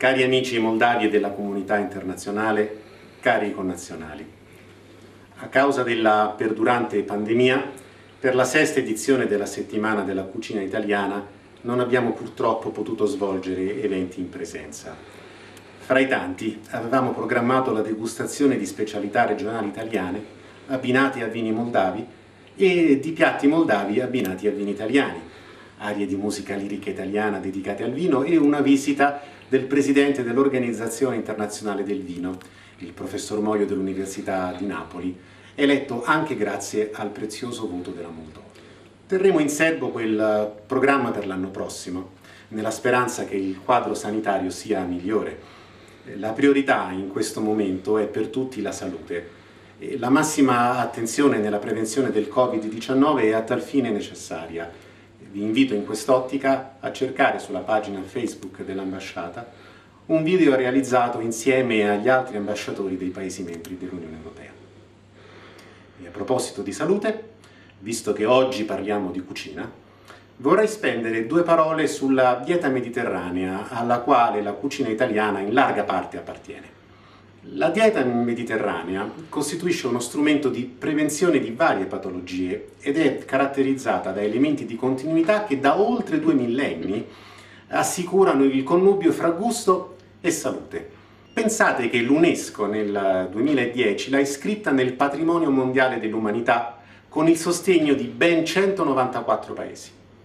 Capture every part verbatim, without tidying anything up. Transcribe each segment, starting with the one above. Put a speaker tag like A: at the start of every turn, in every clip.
A: Cari amici moldavi e della comunità internazionale, cari connazionali, a causa della perdurante pandemia, per la sesta edizione della Settimana della Cucina Italiana non abbiamo purtroppo potuto svolgere eventi in presenza. Fra i tanti avevamo programmato la degustazione di specialità regionali italiane abbinate a vini moldavi e di piatti moldavi abbinati a vini italiani, arie di musica lirica italiana dedicate al vino e una visita del presidente dell'Organizzazione Internazionale del Vino, il professor Moio dell'Università di Napoli, eletto anche grazie al prezioso voto della Moldova. Terremo in serbo quel programma per l'anno prossimo, nella speranza che il quadro sanitario sia migliore. La priorità in questo momento è per tutti la salute. La massima attenzione nella prevenzione del Covid diciannove è a tal fine necessaria. Vi invito in quest'ottica a cercare sulla pagina Facebook dell'ambasciata un video realizzato insieme agli altri ambasciatori dei Paesi membri dell'Unione Europea. E a proposito di salute, visto che oggi parliamo di cucina, vorrei spendere due parole sulla dieta mediterranea alla quale la cucina italiana in larga parte appartiene. La dieta mediterranea costituisce uno strumento di prevenzione di varie patologie ed è caratterizzata da elementi di continuità che da oltre due millenni assicurano il connubio fra gusto e salute. Pensate che l'UNESCO nel duemiladieci l'ha iscritta nel patrimonio mondiale dell'umanità con il sostegno di ben centonovantaquattro paesi.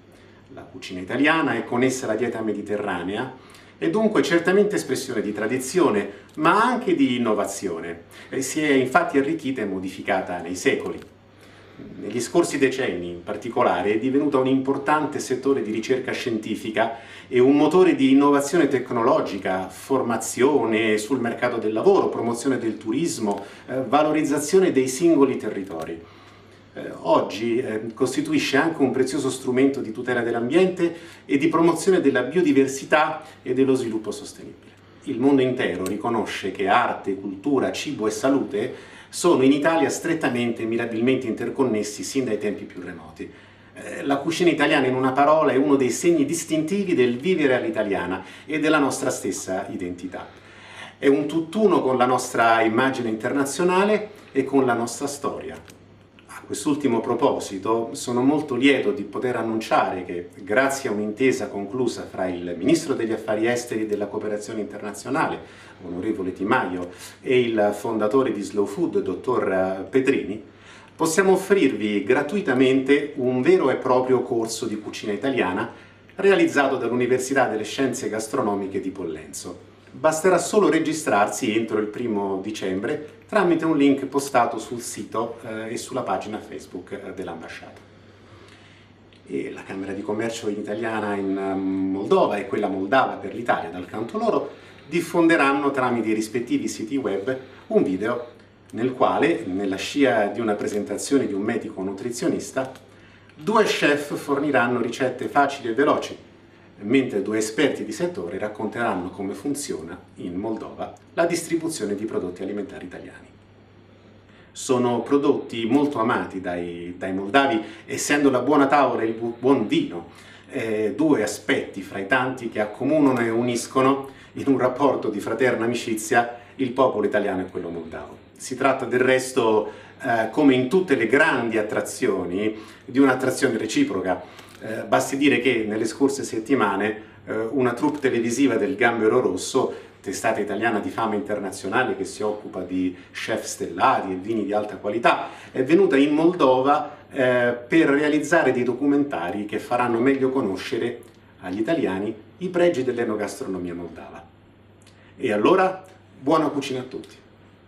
A: La cucina italiana è connessa alla dieta mediterranea è dunque certamente espressione di tradizione, ma anche di innovazione. E si è infatti arricchita e modificata nei secoli. Negli scorsi decenni, in particolare, è divenuta un importante settore di ricerca scientifica e un motore di innovazione tecnologica, formazione sul mercato del lavoro, promozione del turismo, eh, valorizzazione dei singoli territori. Eh, oggi eh, costituisce anche un prezioso strumento di tutela dell'ambiente e di promozione della biodiversità e dello sviluppo sostenibile. Il mondo intero riconosce che arte, cultura, cibo e salute sono in Italia strettamente e mirabilmente interconnessi sin dai tempi più remoti. Eh, la cucina italiana, in una parola, è uno dei segni distintivi del vivere all'italiana e della nostra stessa identità. È un tutt'uno con la nostra immagine internazionale e con la nostra storia. A quest'ultimo proposito sono molto lieto di poter annunciare che, grazie a un'intesa conclusa fra il Ministro degli Affari Esteri e della Cooperazione Internazionale, onorevole Di Maio, e il fondatore di Slow Food, dottor Petrini, possiamo offrirvi gratuitamente un vero e proprio corso di cucina italiana realizzato dall'Università delle Scienze Gastronomiche di Pollenzo. Basterà solo registrarsi entro il primo dicembre tramite un link postato sul sito eh, e sulla pagina Facebook eh, dell'ambasciata. E la Camera di Commercio italiana in um, Moldova e quella moldava per l'Italia, dal canto loro, diffonderanno tramite i rispettivi siti web un video nel quale, nella scia di una presentazione di un medico nutrizionista, due chef forniranno ricette facili e veloci, mentre due esperti di settore racconteranno come funziona in Moldova la distribuzione di prodotti alimentari italiani. Sono prodotti molto amati dai, dai moldavi, essendo la buona tavola e il buon vino eh, due aspetti fra i tanti che accomunano e uniscono in un rapporto di fraterna amicizia il popolo italiano e quello moldavo. Si tratta del resto, eh, come in tutte le grandi attrazioni, di un'attrazione reciproca. Eh, basti dire che nelle scorse settimane eh, una troupe televisiva del Gambero Rosso, testata italiana di fama internazionale che si occupa di chef stellati e vini di alta qualità, è venuta in Moldova eh, per realizzare dei documentari che faranno meglio conoscere agli italiani i pregi dell'enogastronomia moldava. E allora, buona cucina a tutti!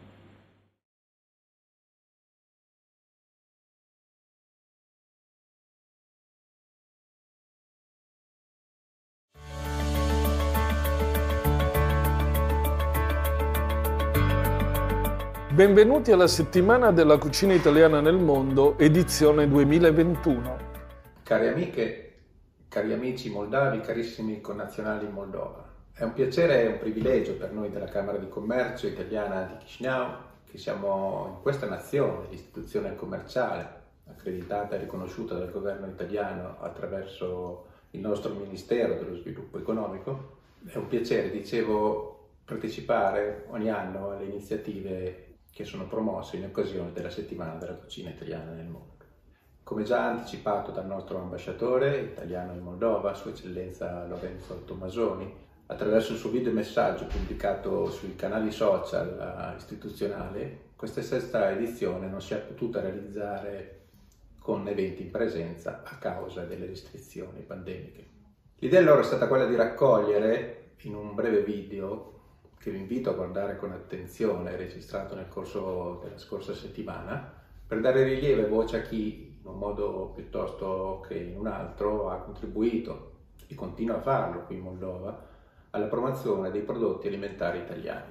B: Benvenuti alla settimana della cucina italiana nel mondo, edizione duemilaventuno.
C: Cari amiche, cari amici moldavi, carissimi connazionali in Moldova. È un piacere e un privilegio per noi della Camera di Commercio italiana di Chisinau, che siamo in questa nazione, l'istituzione commerciale, accreditata e riconosciuta dal governo italiano attraverso il nostro Ministero dello Sviluppo Economico, È un piacere, dicevo, partecipare ogni anno alle iniziative che sono promosse in occasione della settimana della cucina italiana nel mondo. Come già anticipato dal nostro ambasciatore italiano in Moldova, Sua Eccellenza Lorenzo Tommasoni, attraverso il suo video messaggio pubblicato sui canali social istituzionali, questa sesta edizione non si è potuta realizzare con eventi in presenza a causa delle restrizioni pandemiche. L'idea allora è stata quella di raccogliere in un breve video, che vi invito a guardare con attenzione, registrato nel corso della scorsa settimana, per dare rilievo e voce a chi, in un modo piuttosto che in un altro, ha contribuito e continua a farlo qui in Moldova alla promozione dei prodotti alimentari italiani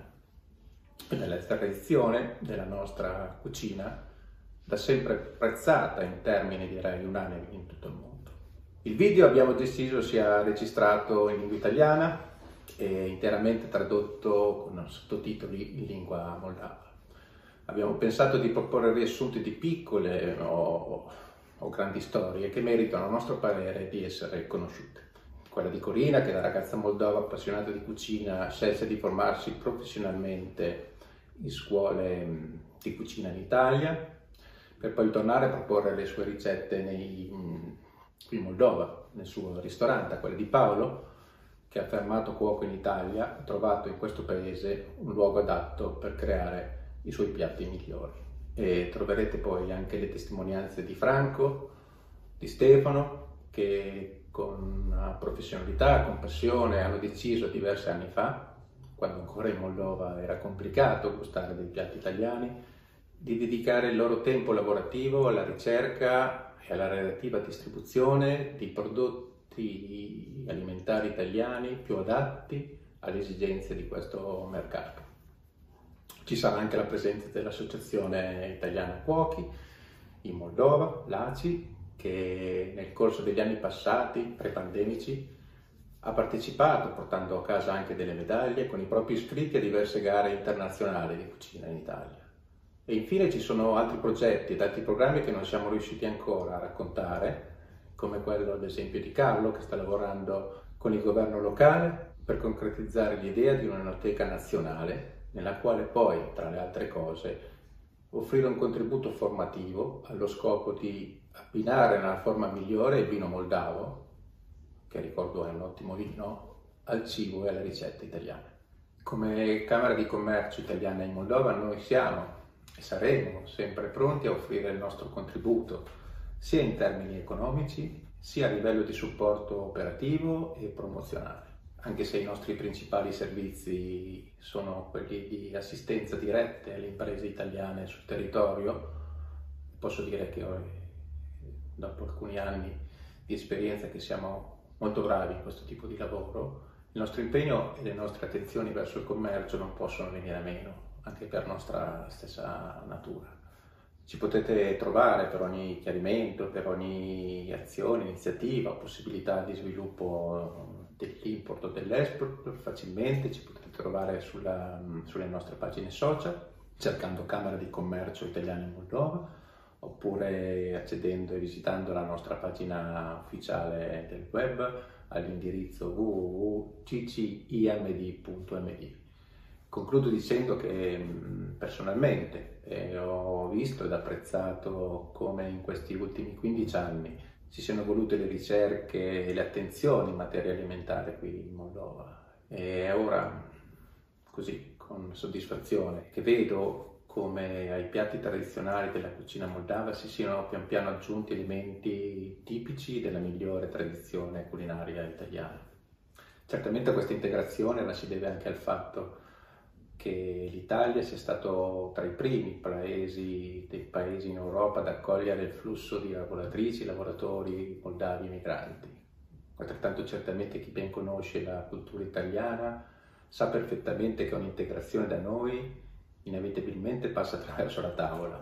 C: e della tradizione della nostra cucina, da sempre apprezzata in termini direi unanimi in tutto il mondo. Il video abbiamo deciso sia registrato in lingua italiana e interamente tradotto con sottotitoli in lingua moldava. Abbiamo pensato di proporre riassunti di piccole o, o grandi storie che meritano, a nostro parere, di essere conosciute. Quella di Corina, che da ragazza moldova appassionata di cucina scelse di formarsi professionalmente in scuole di cucina in Italia, per poi tornare a proporre le sue ricette nei, qui in Moldova, nel suo ristorante. Quella di Paolo, che affermato cuoco in Italia, ha trovato in questo paese un luogo adatto per creare i suoi piatti migliori. E troverete poi anche le testimonianze di Franco, di Stefano, che con professionalità, con passione hanno deciso diversi anni fa, quando ancora in Moldova era complicato gustare dei piatti italiani, di dedicare il loro tempo lavorativo alla ricerca e alla relativa distribuzione di prodotti alimentari italiani più adatti alle esigenze di questo mercato. Ci sarà anche la presenza dell'Associazione Italiana Cuochi in Moldova, l'A C I, che nel corso degli anni passati, pre-pandemici, ha partecipato portando a casa anche delle medaglie con i propri iscritti a diverse gare internazionali di cucina in Italia. E infine ci sono altri progetti ed altri programmi che non siamo riusciti ancora a raccontare, come quello ad esempio di Carlo, che sta lavorando con il governo locale per concretizzare l'idea di un'enoteca nazionale, nella quale poi, tra le altre cose, offrire un contributo formativo allo scopo di abbinare nella forma migliore il vino moldavo, che ricordo è un ottimo vino, al cibo e alle ricette italiane. Come Camera di Commercio italiana in Moldova noi siamo e saremo sempre pronti a offrire il nostro contributo, sia in termini economici, sia a livello di supporto operativo e promozionale. Anche se i nostri principali servizi sono quelli di assistenza diretta alle imprese italiane sul territorio, posso dire che dopo alcuni anni di esperienza che siamo molto bravi in questo tipo di lavoro, il nostro impegno e le nostre attenzioni verso il commercio non possono venire a meno, anche per nostra stessa natura. Ci potete trovare per ogni chiarimento, per ogni azione, iniziativa, possibilità di sviluppo dell'import o dell'export facilmente, ci potete trovare sulla, sulle nostre pagine social, cercando Camera di Commercio Italiana in Moldova, oppure accedendo e visitando la nostra pagina ufficiale del web all'indirizzo w w w punto c c i m d punto m d. Concludo dicendo che personalmente eh, ho visto ed apprezzato come in questi ultimi quindici anni si siano evolute le ricerche e le attenzioni in materia alimentare qui in Moldova. E ora, così, con soddisfazione, che vedo come ai piatti tradizionali della cucina moldava si siano pian piano aggiunti elementi tipici della migliore tradizione culinaria italiana. Certamente questa integrazione la si deve anche al fatto che l'Italia sia stato tra i primi paesi, dei paesi in Europa ad accogliere il flusso di lavoratrici e lavoratori moldavi migranti. Altrettanto certamente chi ben conosce la cultura italiana sa perfettamente che un'integrazione da noi inevitabilmente passa attraverso la tavola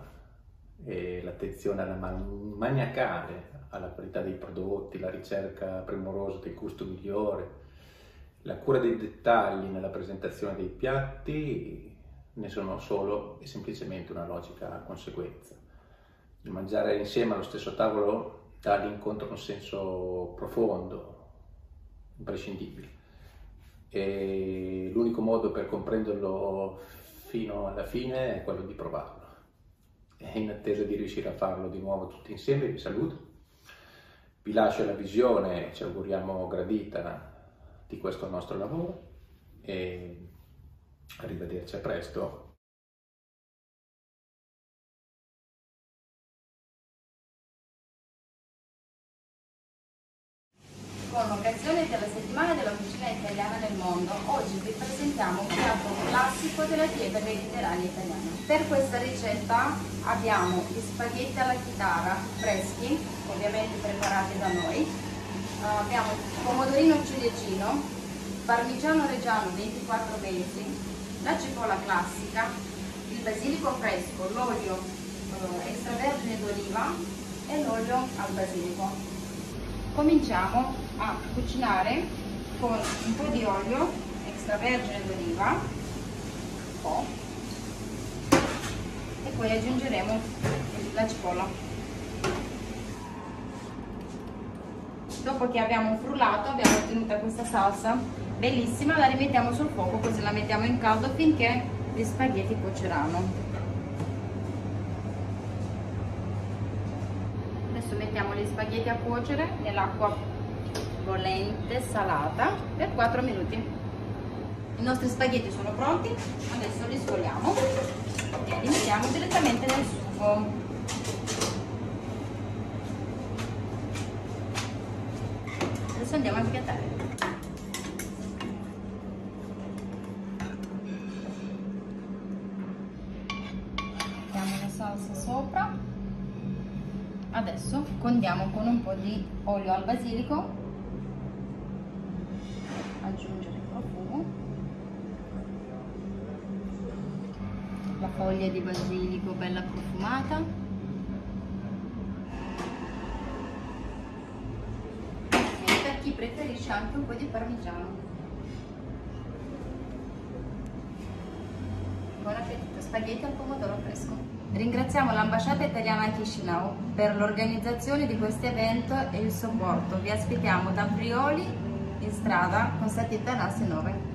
C: e l'attenzione alla man- maniacale alla qualità dei prodotti, la ricerca premurosa del gusto migliore, la cura dei dettagli nella presentazione dei piatti ne sono solo e semplicemente una logica conseguenza. Il mangiare insieme allo stesso tavolo dà all'incontro un senso profondo, imprescindibile. e l'unico modo per comprenderlo fino alla fine è quello di provarlo. E in attesa di riuscire a farlo di nuovo tutti insieme vi saluto, vi lascio la visione, ci auguriamo gradita, di questo nostro lavoro e arrivederci a presto.
D: Con l'occasione della settimana della cucina italiana nel mondo, oggi vi presentiamo un piatto classico della dieta mediterranea italiana. Per questa ricetta abbiamo gli spaghetti alla chitarra freschi, ovviamente preparati da noi, uh, abbiamo pomodorino ciliegino, parmigiano reggiano ventiquattro venti, la cipolla classica, il basilico fresco, l'olio uh, extravergine d'oliva e l'olio al basilico. Cominciamo a cucinare con un po' di olio extravergine d'oliva, un po', e poi aggiungeremo la cipolla. Dopo che abbiamo frullato, abbiamo ottenuto questa salsa bellissima, la rimettiamo sul fuoco, così la mettiamo in caldo finché gli spaghetti cuoceranno. Adesso mettiamo gli spaghetti a cuocere nell'acqua bollente salata per quattro minuti. I nostri spaghetti sono pronti, adesso li scoliamo e li mettiamo direttamente nel sugo. Adesso andiamo a impiattare. Mettiamo la salsa sopra. Adesso condiamo con un po' di olio al basilico, aggiungere il profumo, la foglia di basilico bella profumata, e per chi preferisce anche un po' di parmigiano. Buon appetito, spaghetti al pomodoro fresco. Ringraziamo l'ambasciata italiana a Chisinau per l'organizzazione di questo evento e il supporto. Vi aspettiamo da Prioli in strada con Satita Nasse nove.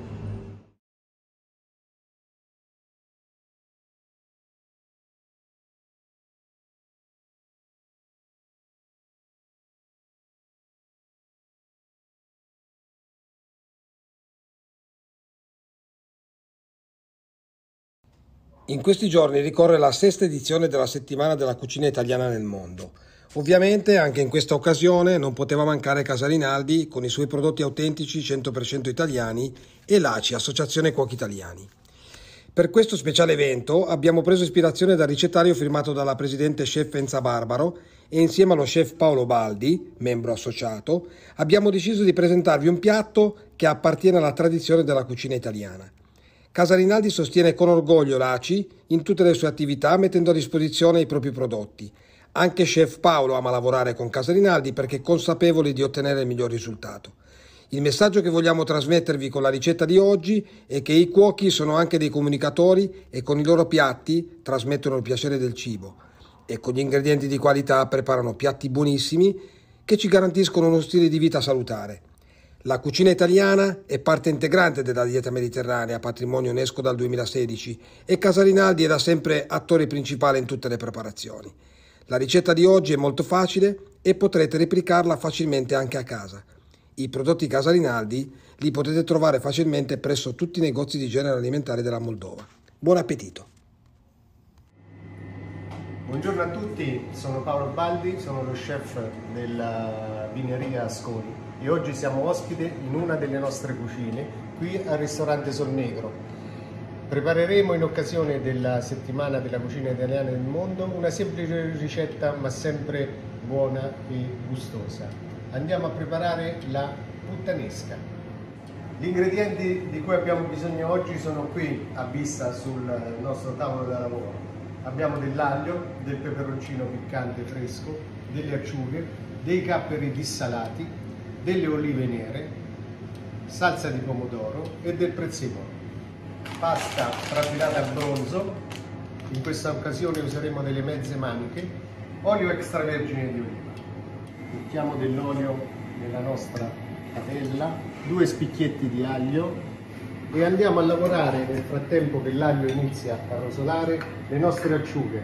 E: In questi giorni ricorre la sesta edizione della settimana della cucina italiana nel mondo. Ovviamente anche in questa occasione non poteva mancare Casa Rinaldi con i suoi prodotti autentici cento per cento italiani e l'A C I, Associazione Cuochi Italiani. Per questo speciale evento abbiamo preso ispirazione dal ricettario firmato dalla presidente chef Enza Barbaro e insieme allo chef Paolo Baldi, membro associato, abbiamo deciso di presentarvi un piatto che appartiene alla tradizione della cucina italiana. Casa Rinaldi sostiene con orgoglio l'A C I in tutte le sue attività mettendo a disposizione i propri prodotti. Anche chef Paolo ama lavorare con Casa Rinaldi perché è consapevole di ottenere il miglior risultato. Il messaggio che vogliamo trasmettervi con la ricetta di oggi è che i cuochi sono anche dei comunicatori e con i loro piatti trasmettono il piacere del cibo e con gli ingredienti di qualità preparano piatti buonissimi che ci garantiscono uno stile di vita salutare. La cucina italiana è parte integrante della dieta mediterranea, patrimonio UNESCO dal duemilasedici, e Casa Rinaldi è da sempre attore principale in tutte le preparazioni. La ricetta di oggi è molto facile e potrete replicarla facilmente anche a casa. I prodotti Casa Rinaldi li potete trovare facilmente presso tutti i negozi di genere alimentare della Moldova. Buon appetito!
F: Buongiorno a tutti, sono Paolo Baldi, sono lo chef della vineria Ascoli e oggi siamo ospiti in una delle nostre cucine qui al ristorante Sol Negro. Prepareremo in occasione della settimana della cucina italiana nel mondo una semplice ricetta ma sempre buona e gustosa. Andiamo a preparare la puttanesca. Gli ingredienti di cui abbiamo bisogno oggi sono qui a vista sul nostro tavolo da lavoro. Abbiamo dell'aglio, del peperoncino piccante fresco, delle acciughe, dei capperi dissalati, delle olive nere, salsa di pomodoro e del prezzemolo. Pasta trafilata a bronzo, in questa occasione useremo delle mezze maniche, olio extravergine di oliva. Mettiamo dell'olio nella nostra padella, due spicchietti di aglio, e andiamo a lavorare nel frattempo che l'aglio inizia a rosolare le nostre acciughe.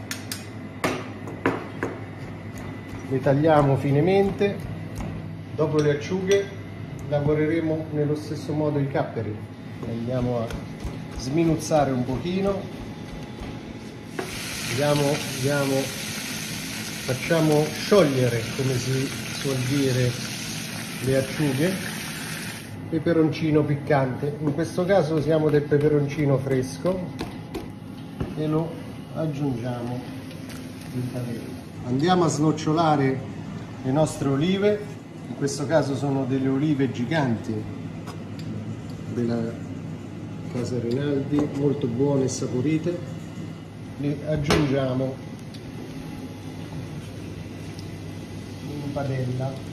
F: Le tagliamo finemente, dopo le acciughe lavoreremo nello stesso modo i capperi. Andiamo a sminuzzare un pochino, andiamo, andiamo, facciamo sciogliere, come si suol dire, le acciughe. Peperoncino piccante, in questo caso usiamo del peperoncino fresco e lo aggiungiamo in padella. Andiamo a snocciolare le nostre olive, in questo caso sono delle olive giganti della Casa Rinaldi, molto buone e saporite. Le aggiungiamo in padella.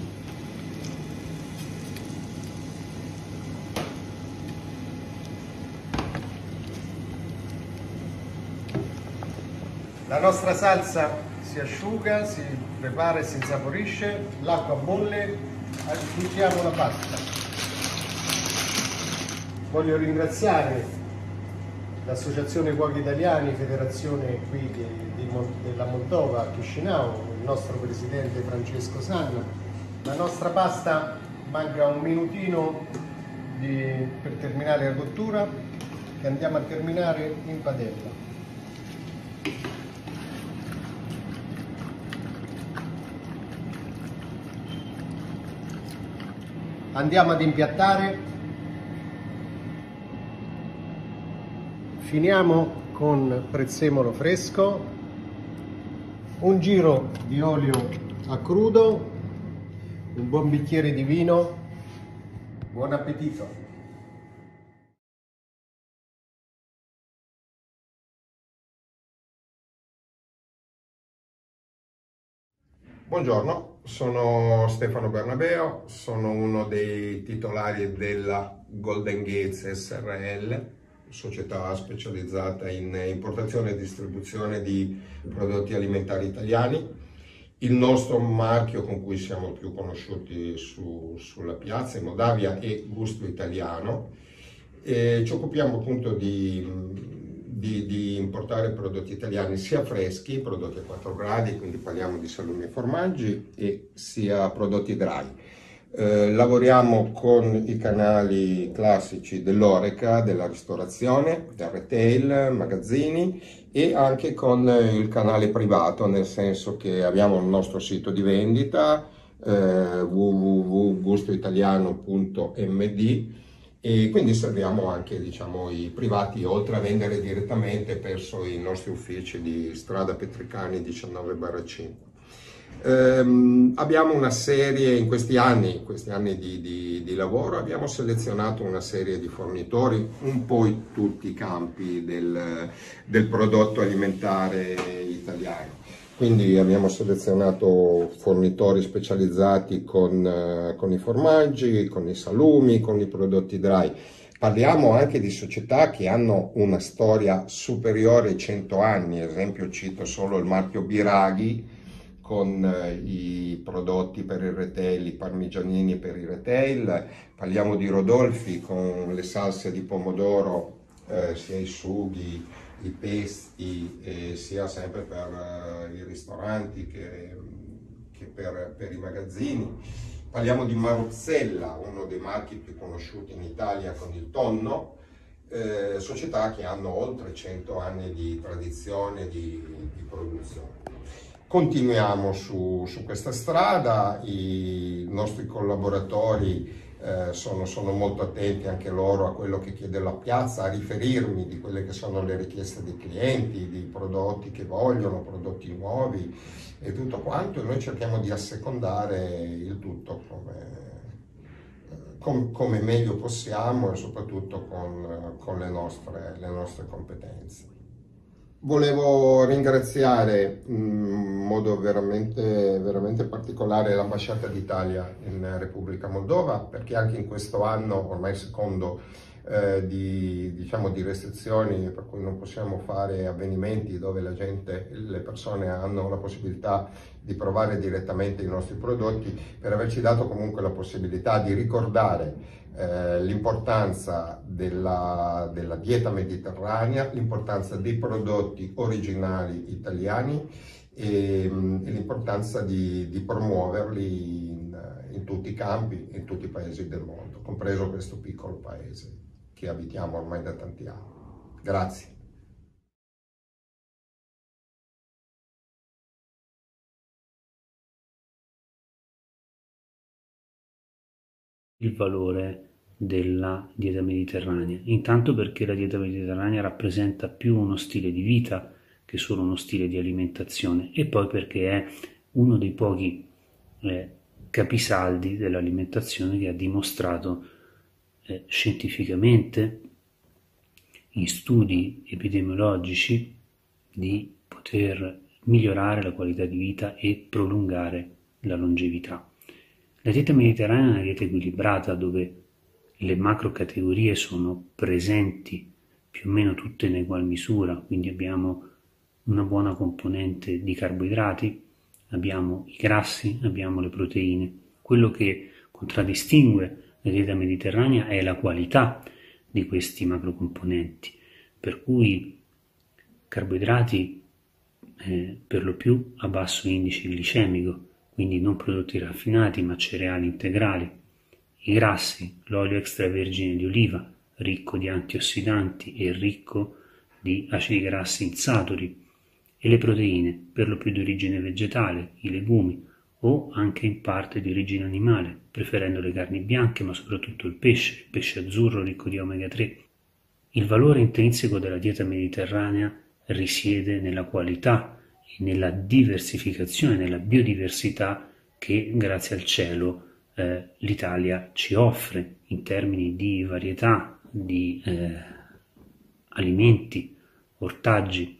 F: La nostra salsa si asciuga, si prepara e si insaporisce, l'acqua bolle, aggiungiamo la pasta. Voglio ringraziare l'Associazione Cuochi Italiani, federazione qui di, di, della Moldova, a Chișinău, il nostro presidente Francesco Sanna. La nostra pasta manca un minutino di, per terminare la cottura, che andiamo a terminare in padella. Andiamo ad impiattare, finiamo con prezzemolo fresco, un giro di olio a crudo, un buon bicchiere di vino. Buon appetito!
G: Buongiorno, sono Stefano Bernabeo, sono uno dei titolari della Golden Gates S R L, società specializzata in importazione e distribuzione di prodotti alimentari italiani. Il nostro marchio con cui siamo più conosciuti su, sulla piazza in Moldavia è Gusto Italiano e ci occupiamo appunto di Di, di importare prodotti italiani sia freschi, prodotti a quattro gradi, quindi parliamo di salumi e formaggi, e sia prodotti dry. Eh, lavoriamo con i canali classici dell'Horeca, della ristorazione, del retail, magazzini, e anche con il canale privato, nel senso che abbiamo il nostro sito di vendita eh, w w w punto gusto italiano punto m d, e quindi serviamo anche, diciamo, i privati, oltre a vendere direttamente presso i nostri uffici di strada Petricani diciannove barra cinque. Ehm, abbiamo una serie, in questi anni, in questi anni di, di, di lavoro, abbiamo selezionato una serie di fornitori, un po' in tutti i campi del, del prodotto alimentare italiano. Quindi abbiamo selezionato fornitori specializzati con, eh, con i formaggi, con i salumi, con i prodotti dry. Parliamo anche di società che hanno una storia superiore ai cento anni, ad esempio cito solo il marchio Biraghi con eh, i prodotti per il retail, i parmigianini per il retail. Parliamo di Rodolfi con le salse di pomodoro, eh, sia i sughi, i pesti, eh, sia sempre per uh, i ristoranti che, che per, per i magazzini. Parliamo di Maruzzella, uno dei marchi più conosciuti in Italia con il tonno, eh, società che hanno oltre cento anni di tradizione di, di produzione. Continuiamo su, su questa strada, i nostri collaboratori Eh, sono, sono molto attenti anche loro a quello che chiede la piazza, a riferirmi di quelle che sono le richieste dei clienti, di prodotti che vogliono, prodotti nuovi e tutto quanto, e noi cerchiamo di assecondare il tutto come, com, come meglio possiamo e soprattutto con, con le, nostre, le nostre competenze. Volevo ringraziare in modo veramente, veramente particolare l'Ambasciata d'Italia in Repubblica Moldova, perché anche in questo anno, ormai secondo eh, di, diciamo, di restrizioni per cui non possiamo fare avvenimenti dove la gente, le persone hanno la possibilità di provare direttamente i nostri prodotti, per averci dato comunque la possibilità di ricordare eh, l'importanza della, della dieta mediterranea, l'importanza dei prodotti originali italiani e, e l'importanza di, di promuoverli in, in tutti i campi, in tutti i paesi del mondo, compreso questo piccolo paese che abitiamo ormai da tanti anni. Grazie.
H: Il valore della dieta mediterranea, intanto perché la dieta mediterranea rappresenta più uno stile di vita che solo uno stile di alimentazione, e poi perché è uno dei pochi eh, capisaldi dell'alimentazione che ha dimostrato eh, scientificamente in studi epidemiologici di poter migliorare la qualità di vita e prolungare la longevità. La dieta mediterranea è una dieta equilibrata dove le macro categorie sono presenti più o meno tutte in egual misura, quindi abbiamo una buona componente di carboidrati, abbiamo i grassi, abbiamo le proteine. Quello che contraddistingue la dieta mediterranea è la qualità di questi macrocomponenti, per cui carboidrati eh, per lo più a basso indice glicemico, quindi non prodotti raffinati ma cereali integrali, i grassi, l'olio extravergine di oliva, ricco di antiossidanti e ricco di acidi grassi insaturi, e le proteine, per lo più di origine vegetale, i legumi, o anche in parte di origine animale, preferendo le carni bianche ma soprattutto il pesce, il pesce azzurro ricco di omega tre. Il valore intrinseco della dieta mediterranea risiede nella qualità e nella diversificazione, nella biodiversità che grazie al cielo eh, l'Italia ci offre in termini di varietà di eh, alimenti, ortaggi,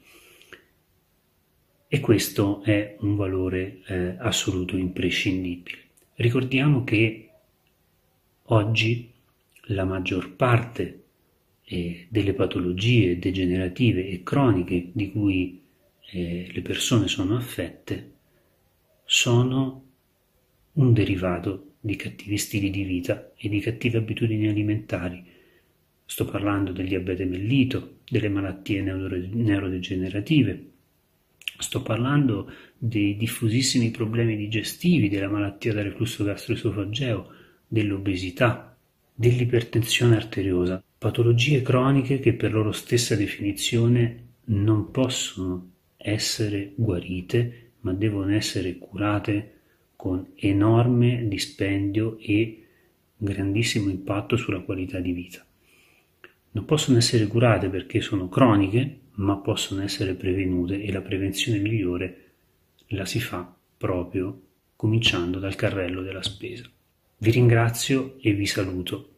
H: e questo è un valore eh, assoluto, imprescindibile. Ricordiamo che oggi la maggior parte eh, delle patologie degenerative e croniche di cui eh, le persone sono affette sono un derivato di cattivi stili di vita e di cattive abitudini alimentari. Sto parlando del diabete mellito, delle malattie neuro- neurodegenerative, sto parlando dei diffusissimi problemi digestivi, della malattia da reflusso gastroesofageo, dell'obesità, dell'ipertensione arteriosa, patologie croniche che per loro stessa definizione non possono essere guarite, ma devono essere curate con enorme dispendio e grandissimo impatto sulla qualità di vita. Non possono essere curate perché sono croniche, ma possono essere prevenute, e la prevenzione migliore la si fa proprio cominciando dal carrello della spesa. Vi ringrazio e vi saluto.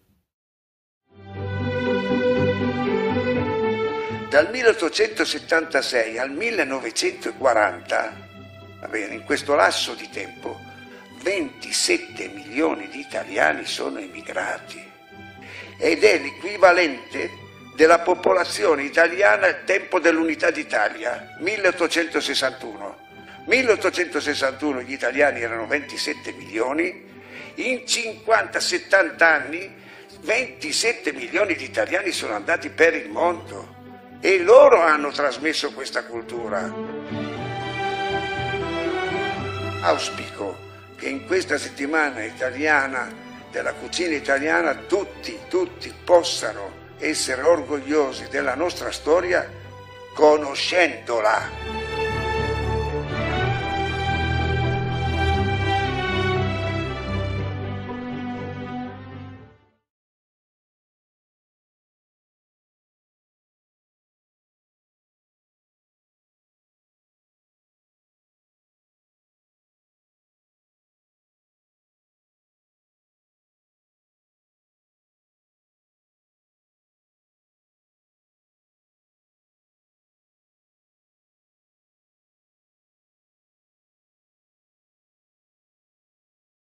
I: Dal milleottocentosettantasei al millenovecentoquaranta, va bene, in questo lasso di tempo, ventisette milioni di italiani sono emigrati ed è l'equivalente della popolazione italiana al tempo dell'unità d'Italia, milleottocentosessantuno. milleottocentosessantuno gli italiani erano ventisette milioni, in cinquanta settanta anni ventisette milioni di italiani sono andati per il mondo e loro hanno trasmesso questa cultura. Auspico che in questa settimana italiana della cucina italiana tutti, tutti possano essere orgogliosi della nostra storia conoscendola.